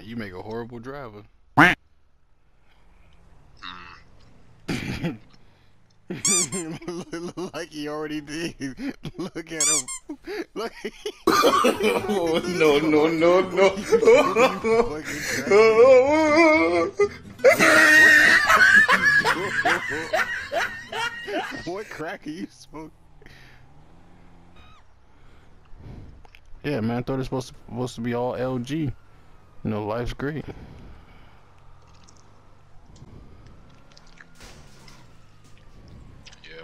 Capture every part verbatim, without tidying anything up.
You make a horrible driver. Look like he already did. Look at him. Look. Oh, no, no, no, no. What crack are you smoking? Yeah, man, I thought it was supposed to, supposed to be all L G. You know, life's great. Yeah.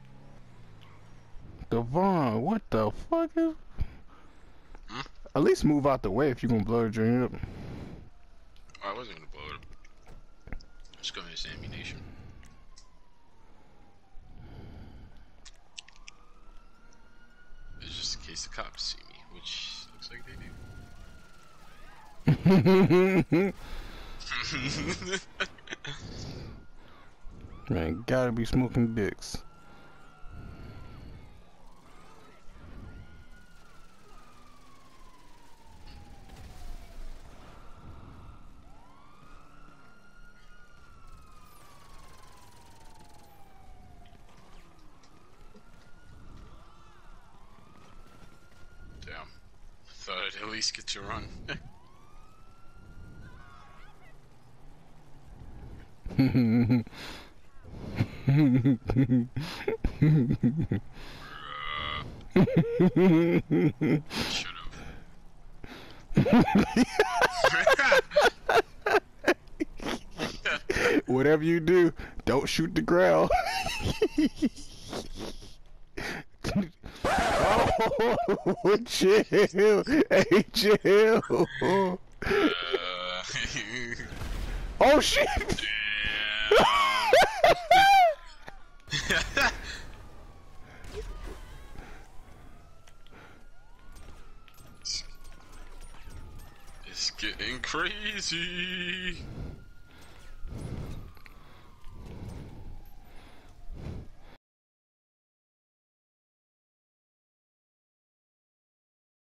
Devon, what the fuck is... Hmm? At least move out the way if you're gonna blow the drain up. I wasn't gonna blow it up. Just going to ammunition. It's just in case the cops see me, which looks like they do. Man, gotta be smoking dicks. Damn. Thought I'd at least get to run. Shut up. Whatever you do, don't shoot the ground. Oh, chill. Hey, chill. Uh, Oh, shit. It's getting crazy.